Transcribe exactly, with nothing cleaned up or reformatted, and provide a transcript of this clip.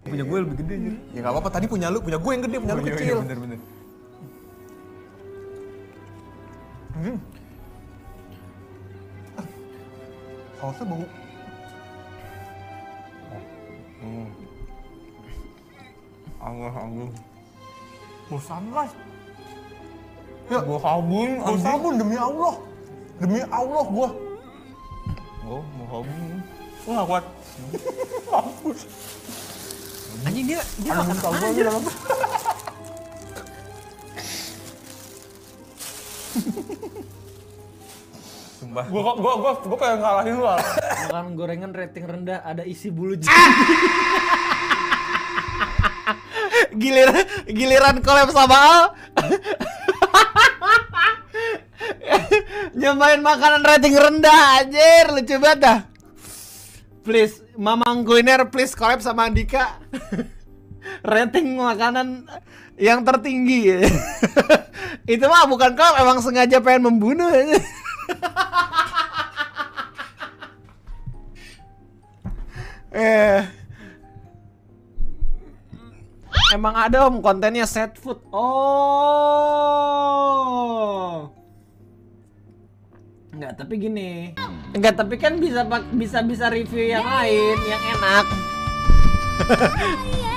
Punya gue lebih gede anjir. Ya enggak apa-apa, tadi punya lu, punya gue yang gede, punya lu Oh, iya, kecil. iya, bener bener. Hmm. Sausnya bau. Hmm. Allah Allah. Bau sunrise. Ya, Gua sabun, bau sabun demi Allah. Demi Allah gua. Oh, mau sabun. Wah, kuat. Mampus. Anjing dia dia Ada makan muka apa gua di anjir? dalam. Sumpah. Gua gua gua gua pengen ngalahin lu. Al. Makanan gorengan rating rendah ada isi bulu jenggot. Giliran giliran collab sama Al. Nyobain makanan rating rendah anjir, lucu banget dah. Please, Mamang Kuliner please collab sama Andika. Rating makanan yang tertinggi. Itu mah bukan collab, emang sengaja pengen membunuh. eh Emang ada om kontennya set food. Oh. Enggak, tapi gini. Enggak, tapi kan bisa bisa bisa review yang lain yang enak.